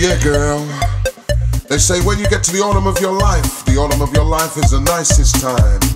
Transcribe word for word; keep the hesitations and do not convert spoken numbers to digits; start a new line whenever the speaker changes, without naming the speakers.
Yeah, girl. They say when you get to the autumn of your life, the autumn of your life is the nicest time.